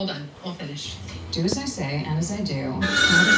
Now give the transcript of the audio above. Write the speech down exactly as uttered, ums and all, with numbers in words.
Hold on, I'll finish. Do as I say and as I do. Not